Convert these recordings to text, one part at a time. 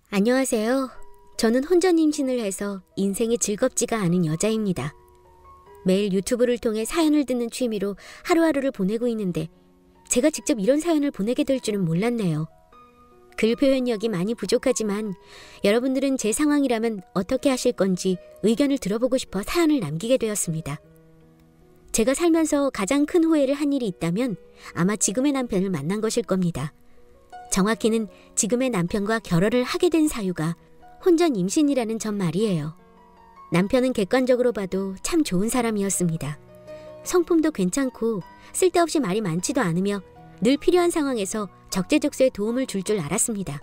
안녕하세요. 저는 혼전 임신을 해서 인생이 즐겁지가 않은 여자입니다. 매일 유튜브를 통해 사연을 듣는 취미로 하루하루를 보내고 있는데 제가 직접 이런 사연을 보내게 될 줄은 몰랐네요. 글 표현력이 많이 부족하지만 여러분들은 제 상황이라면 어떻게 하실 건지 의견을 들어보고 싶어 사연을 남기게 되었습니다. 제가 살면서 가장 큰 후회를 한 일이 있다면 아마 지금의 남편을 만난 것일 겁니다. 정확히는 지금의 남편과 결혼을 하게 된 사유가 혼전 임신이라는 점 말이에요. 남편은 객관적으로 봐도 참 좋은 사람이었습니다. 성품도 괜찮고 쓸데없이 말이 많지도 않으며 늘 필요한 상황에서 적재적소에 도움을 줄 줄 알았습니다.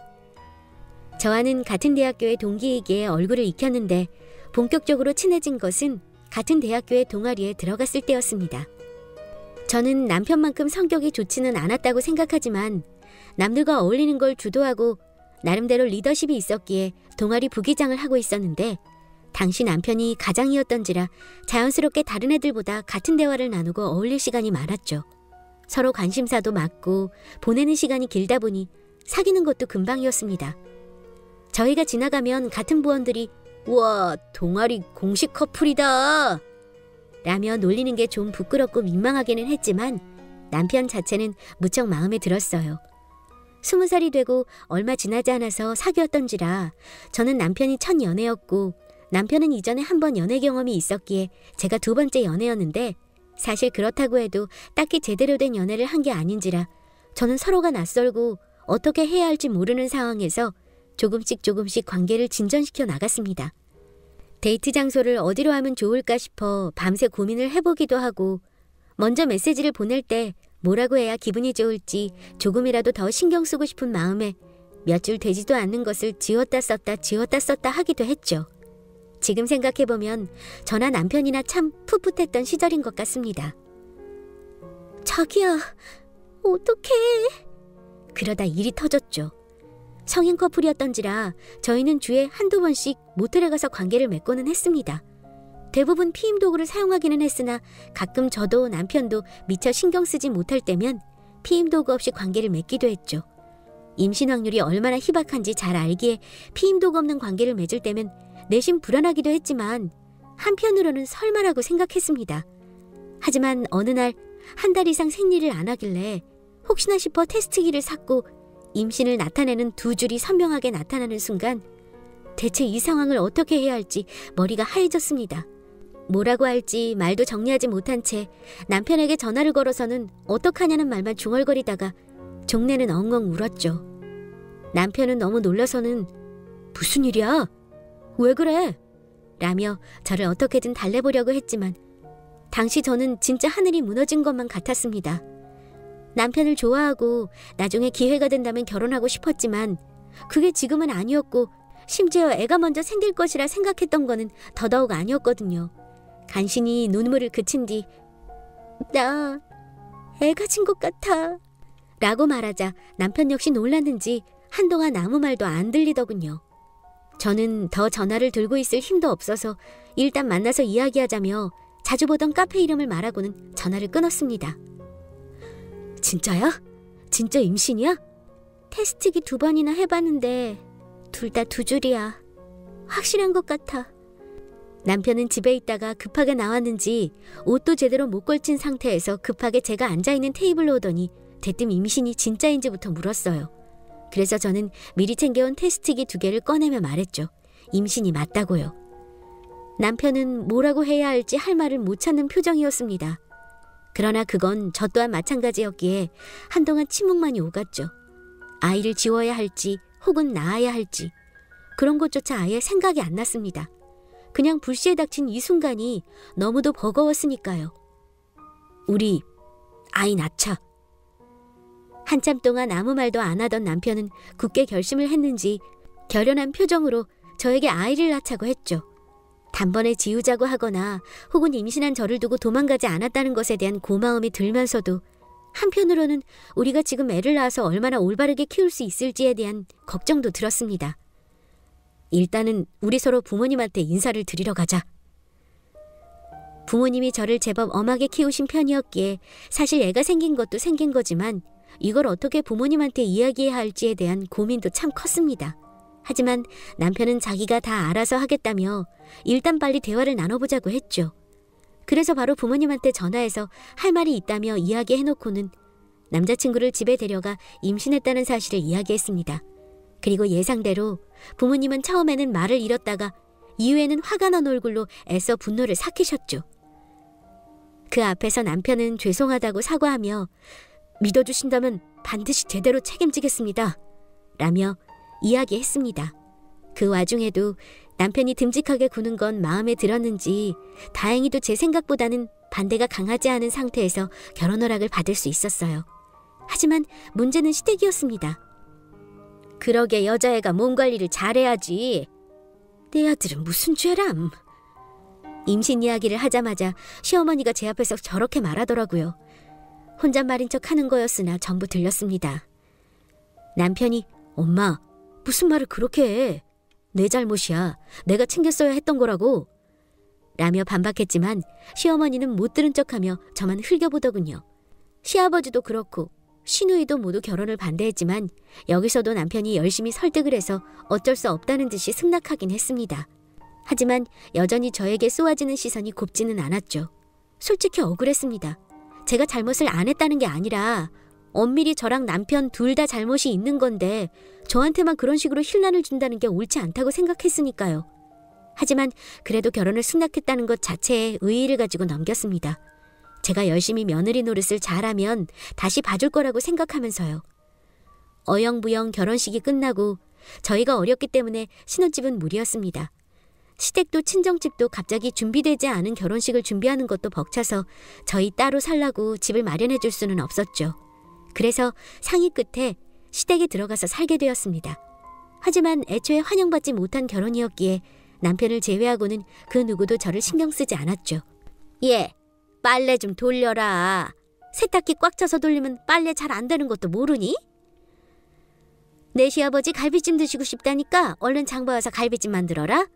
저와는 같은 대학교의 동기이기에 얼굴을 익혔는데 본격적으로 친해진 것은 같은 대학교의 동아리에 들어갔을 때였습니다. 저는 남편만큼 성격이 좋지는 않았다고 생각하지만 남들과 어울리는 걸 주도하고 나름대로 리더십이 있었기에 동아리 부기장을 하고 있었는데 당시 남편이 가장이었던지라 자연스럽게 다른 애들보다 같은 대화를 나누고 어울릴 시간이 많았죠. 서로 관심사도 맞고 보내는 시간이 길다 보니 사귀는 것도 금방이었습니다. 저희가 지나가면 같은 부원들이 "우와, 동아리 공식 커플이다" 라며 놀리는 게 좀 부끄럽고 민망하기는 했지만 남편 자체는 무척 마음에 들었어요. 20살이 되고 얼마 지나지 않아서 사귀었던지라 저는 남편이 첫 연애였고 남편은 이전에 한 번 연애 경험이 있었기에 제가 두 번째 연애였는데 사실 그렇다고 해도 딱히 제대로 된 연애를 한 게 아닌지라 저는 서로가 낯설고 어떻게 해야 할지 모르는 상황에서 조금씩 관계를 진전시켜 나갔습니다. 데이트 장소를 어디로 하면 좋을까 싶어 밤새 고민을 해보기도 하고 먼저 메시지를 보낼 때 뭐라고 해야 기분이 좋을지 조금이라도 더 신경 쓰고 싶은 마음에 몇 줄 되지도 않는 것을 지웠다 썼다 하기도 했죠. 지금 생각해보면 저나 남편이나 참 풋풋했던 시절인 것 같습니다. "자기야, 어떡해." 그러다 일이 터졌죠. 성인 커플이었던지라 저희는 주에 한두 번씩 모텔에 가서 관계를 맺고는 했습니다. 대부분 피임 도구를 사용하기는 했으나 가끔 저도 남편도 미처 신경 쓰지 못할 때면 피임 도구 없이 관계를 맺기도 했죠. 임신 확률이 얼마나 희박한지 잘 알기에 피임 도구 없는 관계를 맺을 때면 내심 불안하기도 했지만 한편으로는 설마라고 생각했습니다. 하지만 어느 날 한 달 이상 생리를 안 하길래 혹시나 싶어 테스트기를 샀고 임신을 나타내는 두 줄이 선명하게 나타나는 순간 대체 이 상황을 어떻게 해야 할지 머리가 하얘졌습니다. 뭐라고 할지 말도 정리하지 못한 채 남편에게 전화를 걸어서는 어떡하냐는 말만 중얼거리다가 종래는 엉엉 울었죠. 남편은 너무 놀라서는 "무슨 일이야? 왜 그래?" 라며 저를 어떻게든 달래보려고 했지만 당시 저는 진짜 하늘이 무너진 것만 같았습니다. 남편을 좋아하고 나중에 기회가 된다면 결혼하고 싶었지만 그게 지금은 아니었고 심지어 애가 먼저 생길 것이라 생각했던 거는 더더욱 아니었거든요. 간신히 눈물을 그친 뒤 "나 애 가진 것 같아" 라고 말하자 남편 역시 놀랐는지 한동안 아무 말도 안 들리더군요. 저는 더 전화를 들고 있을 힘도 없어서 일단 만나서 이야기하자며 자주 보던 카페 이름을 말하고는 전화를 끊었습니다. "진짜야? 진짜 임신이야?" "테스트기 2번이나 해봤는데 둘 다 2줄이야. 확실한 것 같아." 남편은 집에 있다가 급하게 나왔는지 옷도 제대로 못 걸친 상태에서 급하게 제가 앉아있는 테이블로 오더니 대뜸 임신이 진짜인지부터 물었어요. 그래서 저는 미리 챙겨온 테스트기 2개를 꺼내며 말했죠. 임신이 맞다고요. 남편은 뭐라고 해야 할지 할 말을 못 찾는 표정이었습니다. 그러나 그건 저 또한 마찬가지였기에 한동안 침묵만이 오갔죠. 아이를 지워야 할지 혹은 낳아야 할지 그런 것조차 아예 생각이 안 났습니다. 그냥 불시에 닥친 이 순간이 너무도 버거웠으니까요. "우리 아이 낳자." 한참 동안 아무 말도 안 하던 남편은 굳게 결심을 했는지 결연한 표정으로 저에게 아이를 낳자고 했죠. 단번에 지우자고 하거나 혹은 임신한 저를 두고 도망가지 않았다는 것에 대한 고마움이 들면서도 한편으로는 우리가 지금 애를 낳아서 얼마나 올바르게 키울 수 있을지에 대한 걱정도 들었습니다. "일단은 우리 서로 부모님한테 인사를 드리러 가자." 부모님이 저를 제법 엄하게 키우신 편이었기에 사실 애가 생긴 것도 생긴 거지만 이걸 어떻게 부모님한테 이야기해야 할지에 대한 고민도 참 컸습니다. 하지만 남편은 자기가 다 알아서 하겠다며 일단 빨리 대화를 나눠보자고 했죠. 그래서 바로 부모님한테 전화해서 할 말이 있다며 이야기해놓고는 남자친구를 집에 데려가 임신했다는 사실을 이야기했습니다. 그리고 예상대로 부모님은 처음에는 말을 잃었다가 이후에는 화가 난 얼굴로 애써 분노를 삭히셨죠. 그 앞에서 남편은 죄송하다고 사과하며 믿어주신다면 반드시 제대로 책임지겠습니다 라며 이야기했습니다. 그 와중에도 남편이 듬직하게 구는 건 마음에 들었는지 다행히도 제 생각보다는 반대가 강하지 않은 상태에서 결혼 허락을 받을 수 있었어요. 하지만 문제는 시댁이었습니다. 그러게 여자애가 몸 관리를 잘해야지. 내 아들은 무슨 죄람. 임신 이야기를 하자마자 시어머니가 제 앞에서 저렇게 말하더라고요. 혼잣말인 척 하는 거였으나 전부 들렸습니다. 남편이 엄마 무슨 말을 그렇게 해. 내 잘못이야. 내가 챙겼어야 했던 거라고. 라며 반박했지만 시어머니는 못 들은 척하며 저만 흘겨보더군요. 시아버지도 그렇고 시누이도 모두 결혼을 반대했지만 여기서도 남편이 열심히 설득을 해서 어쩔 수 없다는 듯이 승낙하긴 했습니다. 하지만 여전히 저에게 쏘아지는 시선이 곱지는 않았죠. 솔직히 억울했습니다. 제가 잘못을 안 했다는 게 아니라 엄밀히 저랑 남편 둘 다 잘못이 있는 건데 저한테만 그런 식으로 힐난을 준다는 게 옳지 않다고 생각했으니까요. 하지만 그래도 결혼을 승낙했다는 것 자체에 의의를 가지고 넘겼습니다. 제가 열심히 며느리 노릇을 잘하면 다시 봐줄 거라고 생각하면서요. 어영부영 결혼식이 끝나고 저희가 어렸기 때문에 신혼집은 무리였습니다. 시댁도 친정집도 갑자기 준비되지 않은 결혼식을 준비하는 것도 벅차서 저희 따로 살라고 집을 마련해 줄 수는 없었죠. 그래서 상의 끝에 시댁에 들어가서 살게 되었습니다. 하지만 애초에 환영받지 못한 결혼이었기에 남편을 제외하고는 그 누구도 저를 신경 쓰지 않았죠. 예, 빨래 좀 돌려라. 세탁기 꽉 차서 돌리면 빨래 잘 안 되는 것도 모르니? 내 시아버지 갈비찜 드시고 싶다니까 얼른 장봐와서 갈비찜 만들어라.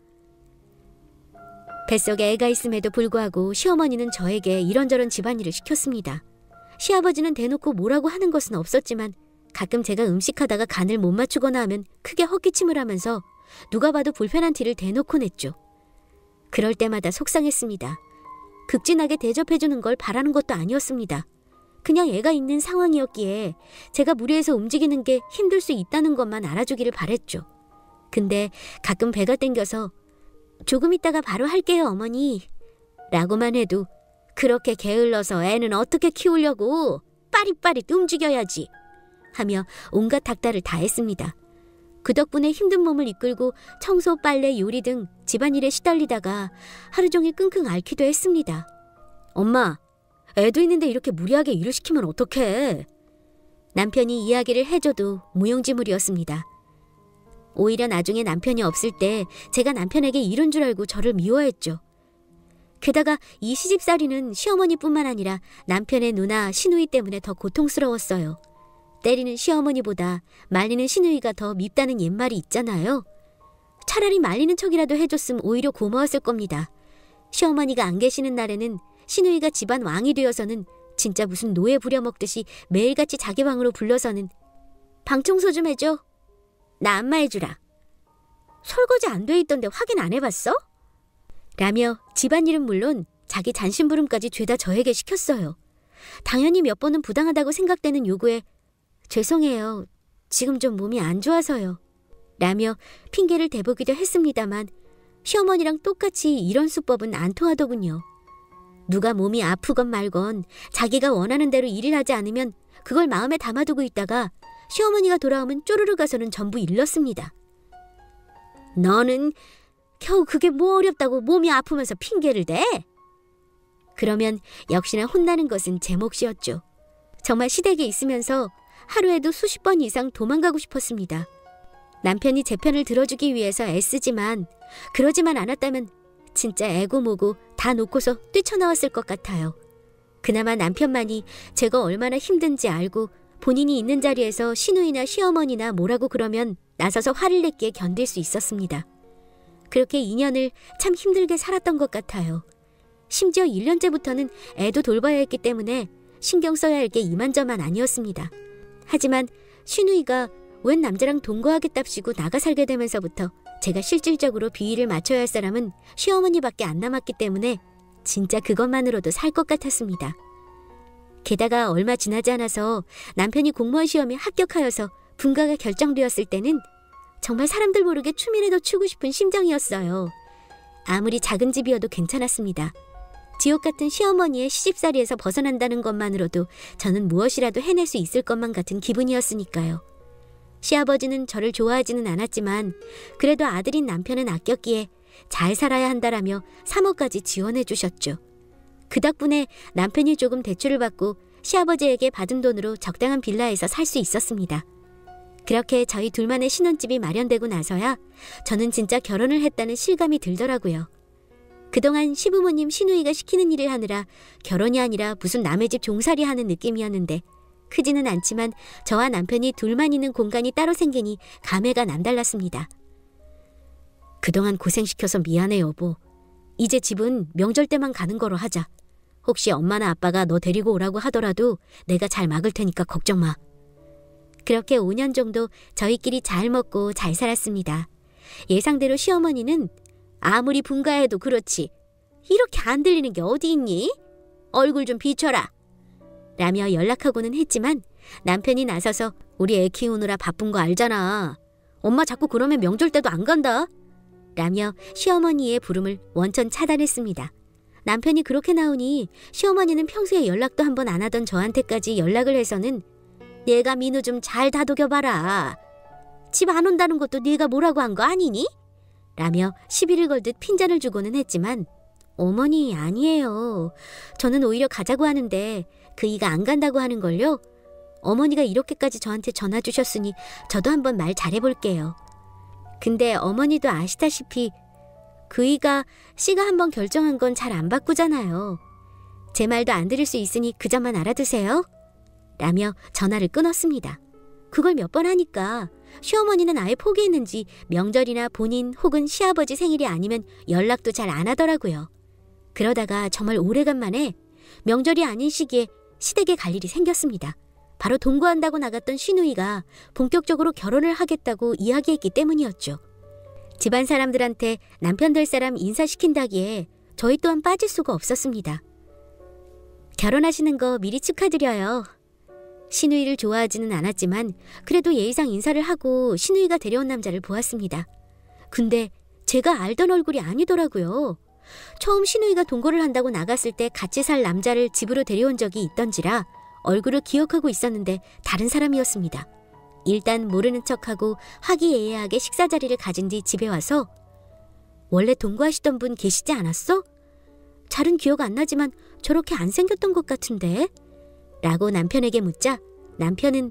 뱃속에 애가 있음에도 불구하고 시어머니는 저에게 이런저런 집안일을 시켰습니다. 시아버지는 대놓고 뭐라고 하는 것은 없었지만 가끔 제가 음식하다가 간을 못 맞추거나 하면 크게 헛기침을 하면서 누가 봐도 불편한 티를 대놓고 냈죠. 그럴 때마다 속상했습니다. 극진하게 대접해주는 걸 바라는 것도 아니었습니다. 그냥 애가 있는 상황이었기에 제가 무리해서 움직이는 게 힘들 수 있다는 것만 알아주기를 바랬죠. 근데 가끔 배가 땡겨서 조금 있다가 바로 할게요 어머니 라고만 해도 그렇게 게을러서 애는 어떻게 키우려고 빠릿빠릿 움직여야지 하며 온갖 닥달을 다 했습니다. 그 덕분에 힘든 몸을 이끌고 청소, 빨래, 요리 등 집안일에 시달리다가 하루 종일 끙끙 앓기도 했습니다. 엄마, 애도 있는데 이렇게 무리하게 일을 시키면 어떡해? 남편이 이야기를 해줘도 무용지물이었습니다. 오히려 나중에 남편이 없을 때 제가 남편에게 이른 줄 알고 저를 미워했죠. 게다가 이 시집살이는 시어머니뿐만 아니라 남편의 누나, 시누이 때문에 더 고통스러웠어요. 때리는 시어머니보다 말리는 시누이가 더 밉다는 옛말이 있잖아요. 차라리 말리는 척이라도 해줬으면 오히려 고마웠을 겁니다. 시어머니가 안 계시는 날에는 시누이가 집안 왕이 되어서는 진짜 무슨 노예 부려먹듯이 매일같이 자기 방으로 불러서는 방 청소 좀 해줘. 나 안마해주라. 설거지 안 돼 있던데 확인 안 해봤어? 라며 집안일은 물론 자기 잔심부름까지 죄다 저에게 시켰어요. 당연히 몇 번은 부당하다고 생각되는 요구에 죄송해요. 지금 좀 몸이 안 좋아서요. 라며 핑계를 대보기도 했습니다만 시어머니랑 똑같이 이런 수법은 안 통하더군요. 누가 몸이 아프건 말건 자기가 원하는 대로 일을 하지 않으면 그걸 마음에 담아두고 있다가 시어머니가 돌아오면 쪼르르 가서는 전부 일렀습니다. 너는 겨우 그게 뭐 어렵다고 몸이 아프면서 핑계를 대? 그러면 역시나 혼나는 것은 제 몫이었죠. 정말 시댁에 있으면서 하루에도 수십 번 이상 도망가고 싶었습니다. 남편이 제 편을 들어주기 위해서 애쓰지만 그러지만 않았다면 진짜 애고 뭐고 다 놓고서 뛰쳐나왔을 것 같아요. 그나마 남편만이 제가 얼마나 힘든지 알고 본인이 있는 자리에서 시누이나 시어머니나 뭐라고 그러면 나서서 화를 냈기에 견딜 수 있었습니다. 그렇게 2년을 참 힘들게 살았던 것 같아요. 심지어 1년째부터는 애도 돌봐야 했기 때문에 신경 써야 할 게 이만저만 아니었습니다. 하지만 시누이가 웬 남자랑 동거하겠답시고 나가 살게 되면서부터 제가 실질적으로 비위를 맞춰야 할 사람은 시어머니밖에 안 남았기 때문에 진짜 그것만으로도 살 것 같았습니다. 게다가 얼마 지나지 않아서 남편이 공무원 시험에 합격하여서 분가가 결정되었을 때는 정말 사람들 모르게 춤이라도 추고 싶은 심정이었어요. 아무리 작은 집이어도 괜찮았습니다. 지옥 같은 시어머니의 시집살이에서 벗어난다는 것만으로도 저는 무엇이라도 해낼 수 있을 것만 같은 기분이었으니까요. 시아버지는 저를 좋아하지는 않았지만 그래도 아들인 남편은 아꼈기에 잘 살아야 한다라며 3억까지 지원해 주셨죠. 그 덕분에 남편이 조금 대출을 받고 시아버지에게 받은 돈으로 적당한 빌라에서 살 수 있었습니다. 그렇게 저희 둘만의 신혼집이 마련되고 나서야 저는 진짜 결혼을 했다는 실감이 들더라고요. 그동안 시부모님 시누이가 시키는 일을 하느라 결혼이 아니라 무슨 남의 집 종살이 하는 느낌이었는데 크지는 않지만 저와 남편이 둘만 있는 공간이 따로 생기니 감회가 남달랐습니다. 그동안 고생시켜서 미안해 여보. 이제 집은 명절 때만 가는 거로 하자. 혹시 엄마나 아빠가 너 데리고 오라고 하더라도 내가 잘 막을 테니까 걱정 마. 그렇게 5년 정도 저희끼리 잘 먹고 잘 살았습니다. 예상대로 시어머니는 아무리 분가해도 그렇지 이렇게 안 들리는 게 어디 있니? 얼굴 좀 비춰라. 라며 연락하고는 했지만 남편이 나서서 우리 애 키우느라 바쁜 거 알잖아. 엄마 자꾸 그러면 명절 때도 안 간다. 라며 시어머니의 부름을 원천 차단했습니다. 남편이 그렇게 나오니 시어머니는 평소에 연락도 한 번 안 하던 저한테까지 연락을 해서는 내가 민우 좀 잘 다독여봐라. 집 안 온다는 것도 네가 뭐라고 한 거 아니니? 라며 시비를 걸듯 핀잔을 주고는 했지만 어머니 아니에요. 저는 오히려 가자고 하는데 그이가 안 간다고 하는걸요. 어머니가 이렇게까지 저한테 전화 주셨으니 저도 한번 말 잘해볼게요. 근데 어머니도 아시다시피 그이가 씨가 한번 결정한 건 잘 안 바꾸잖아요. 제 말도 안 들을 수 있으니 그 점만 알아두세요. 라며 전화를 끊었습니다. 그걸 몇 번 하니까 시어머니는 아예 포기했는지 명절이나 본인 혹은 시아버지 생일이 아니면 연락도 잘 안 하더라고요. 그러다가 정말 오래간만에 명절이 아닌 시기에 시댁에 갈 일이 생겼습니다. 바로 동거한다고 나갔던 시누이가 본격적으로 결혼을 하겠다고 이야기했기 때문이었죠. 집안 사람들한테 남편 될 사람 인사시킨다기에 저희 또한 빠질 수가 없었습니다. 결혼하시는 거 미리 축하드려요. 시누이를 좋아하지는 않았지만 그래도 예의상 인사를 하고 시누이가 데려온 남자를 보았습니다. 근데 제가 알던 얼굴이 아니더라고요. 처음 시누이가 동거를 한다고 나갔을 때 같이 살 남자를 집으로 데려온 적이 있던지라 얼굴을 기억하고 있었는데 다른 사람이었습니다. 일단 모르는 척하고 화기애애하게 식사 자리를 가진 뒤 집에 와서 원래 동거하시던 분 계시지 않았어? 잘은 기억 안 나지만 저렇게 안 생겼던 것 같은데? 라고 남편에게 묻자 남편은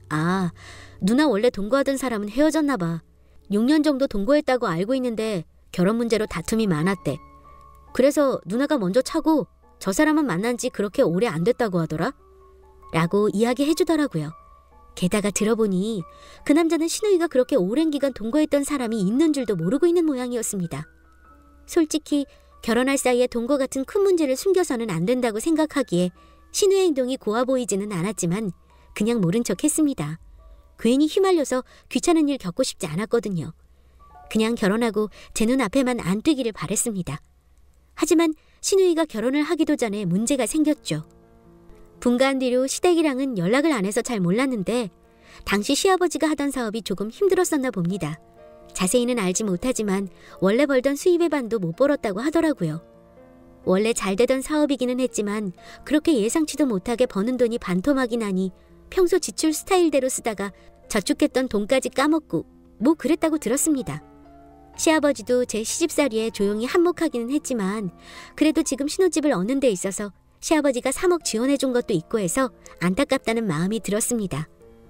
누나 원래 동거하던 사람은 헤어졌나 봐. 6년 정도 동거했다고 알고 있는데 결혼 문제로 다툼이 많았대. 그래서 누나가 먼저 차고 저 사람은 만난 지 그렇게 오래 안 됐다고 하더라. 라고 이야기해 주더라고요. 게다가 들어보니 그 남자는 시누이가 그렇게 오랜 기간 동거했던 사람이 있는 줄도 모르고 있는 모양이었습니다. 솔직히 결혼할 사이에 동거 같은 큰 문제를 숨겨서는 안 된다고 생각하기에 시누의 행동이 고와 보이지는 않았지만 그냥 모른 척 했습니다. 괜히 휘말려서 귀찮은 일 겪고 싶지 않았거든요. 그냥 결혼하고 제 눈앞에만 안 뜨기를 바랬습니다. 하지만 시누이가 결혼을 하기도 전에 문제가 생겼죠. 분가한 뒤로 시댁이랑은 연락을 안 해서 잘 몰랐는데 당시 시아버지가 하던 사업이 조금 힘들었었나 봅니다. 자세히는 알지 못하지만 원래 벌던 수입의 반도 못 벌었다고 하더라고요. 원래 잘 되던 사업이기는 했지만 그렇게 예상치도 못하게 버는 돈이 반토막이 나니 평소 지출 스타일대로 쓰다가 저축했던 돈까지 까먹고 뭐 그랬다고 들었습니다. 시아버지도 제 시집살이에 조용히 한몫하기는 했지만 그래도 지금 신혼집을 얻는 데 있어서 시아버지가 3억 지원해준 것도 있고 해서 안타깝다는 마음이 들었습니다.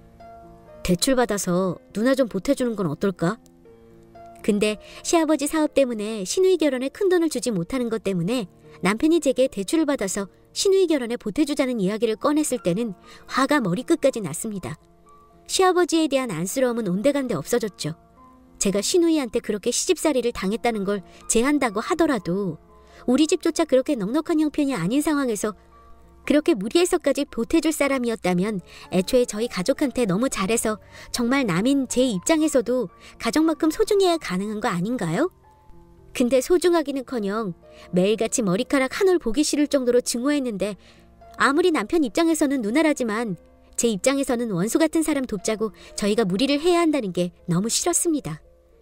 대출 받아서 누나 좀 보태주는 건 어떨까? 근데 시아버지 사업 때문에 시누이 결혼에 큰돈을 주지 못하는 것 때문에 남편이 제게 대출을 받아서 시누이 결혼에 보태주자는 이야기를 꺼냈을 때는 화가 머리끝까지 났습니다. 시아버지에 대한 안쓰러움은 온데간데 없어졌죠. 제가 시누이한테 그렇게 시집살이를 당했다는 걸 제한다고 하더라도 우리 집조차 그렇게 넉넉한 형편이 아닌 상황에서 그렇게 무리해서까지 보태줄 사람이었다면 애초에 저희 가족한테 너무 잘해서 정말 남인 제 입장에서도 가족만큼 소중해야 가능한 거 아닌가요? 근데 소중하기는커녕 매일같이 머리카락 한 올 보기 싫을 정도로 증오했는데 아무리 남편 입장에서는 누나라지만 제 입장에서는 원수 같은 사람 돕자고 저희가 무리를 해야 한다는 게 너무 싫었습니다.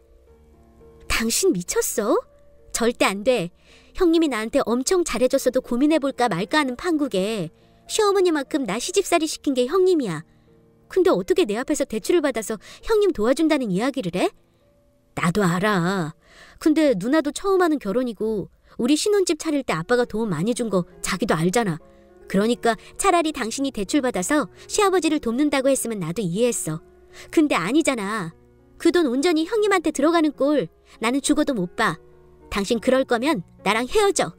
당신 미쳤어? 절대 안 돼. 형님이 나한테 엄청 잘해줬어도 고민해볼까 말까 하는 판국에 시어머니만큼 나 시집살이 시킨 게 형님이야. 근데 어떻게 내 앞에서 대출을 받아서 형님 도와준다는 이야기를 해? 나도 알아. 근데 누나도 처음 하는 결혼이고 우리 신혼집 차릴 때 아빠가 도움 많이 준 거 자기도 알잖아. 그러니까 차라리 당신이 대출 받아서 시아버지를 돕는다고 했으면 나도 이해했어. 근데 아니잖아. 그 돈 온전히 형님한테 들어가는 꼴 나는 죽어도 못 봐. 당신 그럴 거면 나랑 헤어져.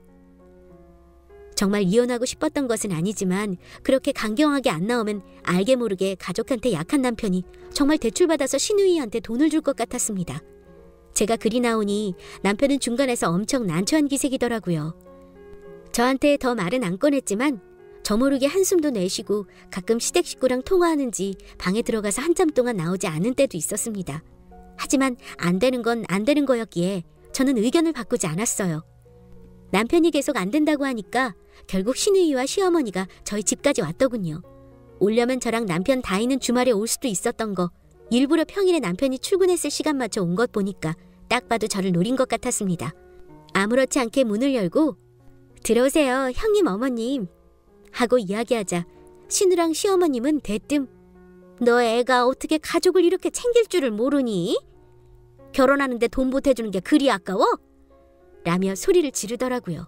정말 이혼하고 싶었던 것은 아니지만 그렇게 강경하게 안 나오면 알게 모르게 가족한테 약한 남편이 정말 대출받아서 시누이한테 돈을 줄 것 같았습니다. 제가 그리 나오니 남편은 중간에서 엄청 난처한 기색이더라고요. 저한테 더 말은 안 꺼냈지만 저 모르게 한숨도 내쉬고 가끔 시댁 식구랑 통화하는지 방에 들어가서 한참 동안 나오지 않은 때도 있었습니다. 하지만 안 되는 건 안 되는 거였기에 저는 의견을 바꾸지 않았어요. 남편이 계속 안 된다고 하니까 결국 시누이와 시어머니가 저희 집까지 왔더군요. 오려면 저랑 남편 다이는 주말에 올 수도 있었던 거 일부러 평일에 남편이 출근했을 시간 맞춰 온 것 보니까 딱 봐도 저를 노린 것 같았습니다. 아무렇지 않게 문을 열고 들어오세요 형님 어머님 하고 이야기하자 시누랑 시어머님은 대뜸 너 애가 어떻게 가족을 이렇게 챙길 줄을 모르니? 결혼하는데 돈 보태주는 게 그리 아까워? 라며 소리를 지르더라고요.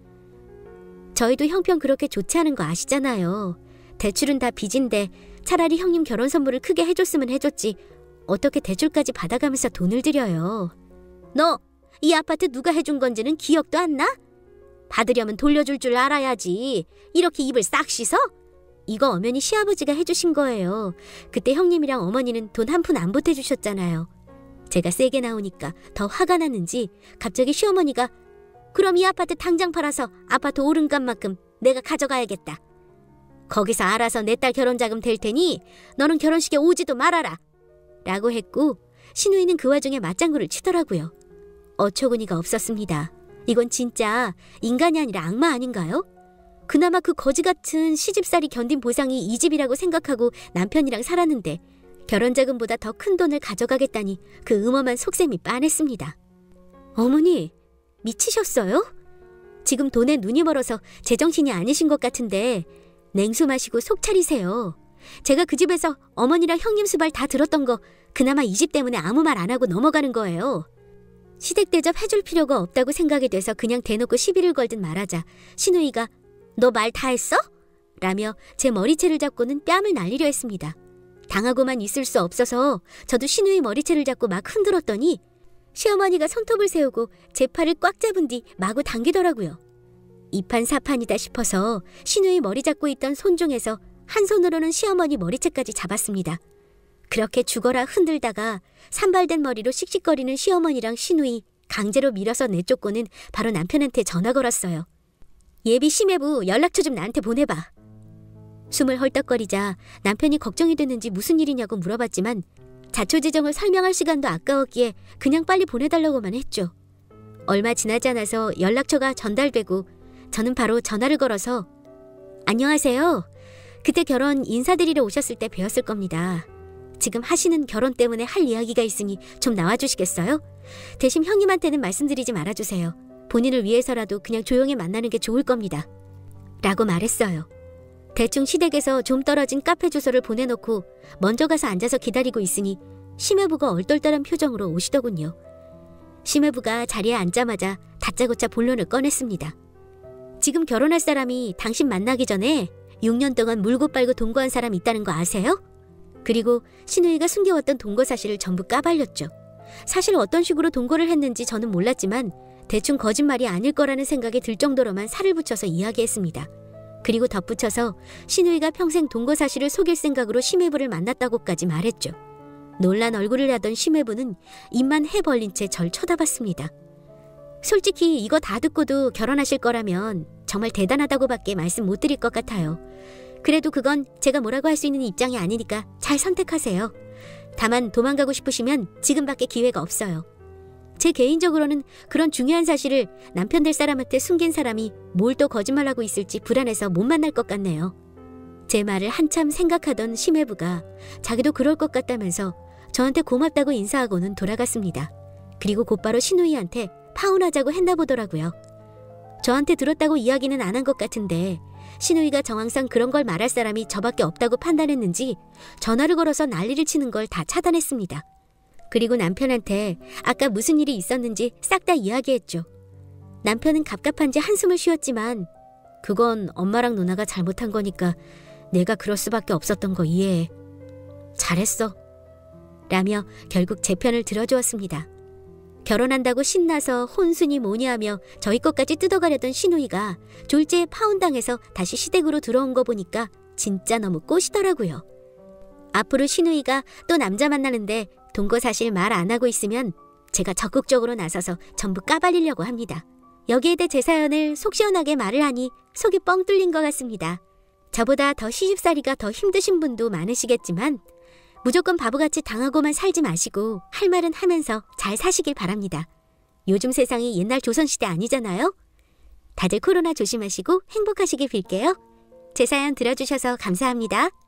저희도 형편 그렇게 좋지 않은 거 아시잖아요. 대출은 다 빚인데 차라리 형님 결혼 선물을 크게 해줬으면 해줬지 어떻게 대출까지 받아가면서 돈을 들여요. 너 이 아파트 누가 해준 건지는 기억도 안 나? 받으려면 돌려줄 줄 알아야지. 이렇게 입을 싹 씻어? 이거 엄연히 시아버지가 해주신 거예요. 그때 형님이랑 어머니는 돈 한 푼 안 보태주셨잖아요. 제가 세게 나오니까 더 화가 났는지 갑자기 시어머니가 그럼 이 아파트 당장 팔아서 아파트 오름값만큼 내가 가져가야겠다. 거기서 알아서 내 딸 결혼자금 될 테니 너는 결혼식에 오지도 말아라. 라고 했고 시누이는 그 와중에 맞장구를 치더라고요. 어처구니가 없었습니다. 이건 진짜 인간이 아니라 악마 아닌가요? 그나마 그 거지 같은 시집살이 견딘 보상이 이 집이라고 생각하고 남편이랑 살았는데 결혼자금보다 더 큰 돈을 가져가겠다니 그 음험한 속셈이 빤했습니다. 어머니, 미치셨어요? 지금 돈에 눈이 멀어서 제정신이 아니신 것 같은데 냉수 마시고 속 차리세요. 제가 그 집에서 어머니랑 형님 수발 다 들었던 거 그나마 이 집 때문에 아무 말 안 하고 넘어가는 거예요. 시댁 대접 해줄 필요가 없다고 생각이 돼서 그냥 대놓고 시비를 걸듯 말하자 시누이가 너 말 다 했어? 라며 제 머리채를 잡고는 뺨을 날리려 했습니다. 당하고만 있을 수 없어서 저도 시누이 머리채를 잡고 막 흔들었더니 시어머니가 손톱을 세우고 제 팔을 꽉 잡은 뒤 마구 당기더라고요. 이판사판이다 싶어서 시누이 머리 잡고 있던 손 중에서 한 손으로는 시어머니 머리채까지 잡았습니다. 그렇게 죽어라 흔들다가 산발된 머리로 씩씩거리는 시어머니랑 시누이 강제로 밀어서 내쫓고는 바로 남편한테 전화 걸었어요. 예비 심해부 연락처 좀 나한테 보내봐. 숨을 헐떡거리자 남편이 걱정이 됐는지 무슨 일이냐고 물어봤지만 자초지종을 설명할 시간도 아까웠기에 그냥 빨리 보내달라고만 했죠. 얼마 지나지 않아서 연락처가 전달되고 저는 바로 전화를 걸어서 안녕하세요. 그때 결혼 인사드리러 오셨을 때 뵈었을 겁니다. 지금 하시는 결혼 때문에 할 이야기가 있으니 좀 나와주시겠어요? 대신 형님한테는 말씀드리지 말아주세요. 본인을 위해서라도 그냥 조용히 만나는 게 좋을 겁니다. 라고 말했어요. 대충 시댁에서 좀 떨어진 카페 주소를 보내놓고 먼저 가서 앉아서 기다리고 있으니 심해부가 얼떨떨한 표정으로 오시더군요. 심해부가 자리에 앉자마자 다짜고짜 본론을 꺼냈습니다. 지금 결혼할 사람이 당신 만나기 전에 6년 동안 물고 빨고 동거한 사람 있다는 거 아세요? 그리고 시누이가 숨겨왔던 동거 사실을 전부 까발렸죠. 사실 어떤 식으로 동거를 했는지 저는 몰랐지만 대충 거짓말이 아닐 거라는 생각이 들 정도로만 살을 붙여서 이야기했습니다. 그리고 덧붙여서 시누이가 평생 동거 사실을 속일 생각으로 심해부를 만났다고까지 말했죠. 놀란 얼굴을 하던 심해부는 입만 해 벌린 채 절 쳐다봤습니다. 솔직히 이거 다 듣고도 결혼하실 거라면 정말 대단하다고밖에 말씀 못 드릴 것 같아요. 그래도 그건 제가 뭐라고 할 수 있는 입장이 아니니까 잘 선택하세요. 다만 도망가고 싶으시면 지금밖에 기회가 없어요. 제 개인적으로는 그런 중요한 사실을 남편 될 사람한테 숨긴 사람이 뭘 또 거짓말하고 있을지 불안해서 못 만날 것 같네요. 제 말을 한참 생각하던 심해부가 자기도 그럴 것 같다면서 저한테 고맙다고 인사하고는 돌아갔습니다. 그리고 곧바로 신우이한테 파혼하자고 했나 보더라고요. 저한테 들었다고 이야기는 안 한 것 같은데 신우이가 정황상 그런 걸 말할 사람이 저밖에 없다고 판단했는지 전화를 걸어서 난리를 치는 걸 다 차단했습니다. 그리고 남편한테 아까 무슨 일이 있었는지 싹 다 이야기했죠. 남편은 갑갑한지 한숨을 쉬었지만 그건 엄마랑 누나가 잘못한 거니까 내가 그럴 수밖에 없었던 거 이해해. 잘했어. 라며 결국 제 편을 들어주었습니다. 결혼한다고 신나서 혼순이 뭐냐 하며 저희 것까지 뜯어가려던 신우이가 졸지에 파혼당해서 다시 시댁으로 들어온 거 보니까 진짜 너무 꼬시더라고요. 앞으로 신우이가 또 남자 만나는데 동거 사실 말 안 하고 있으면 제가 적극적으로 나서서 전부 까발리려고 합니다. 여기에 대해 제 사연을 속 시원하게 말을 하니 속이 뻥 뚫린 것 같습니다. 저보다 더 시집살이가 더 힘드신 분도 많으시겠지만 무조건 바보같이 당하고만 살지 마시고 할 말은 하면서 잘 사시길 바랍니다. 요즘 세상이 옛날 조선시대 아니잖아요? 다들 코로나 조심하시고 행복하시길 빌게요. 제 사연 들어주셔서 감사합니다.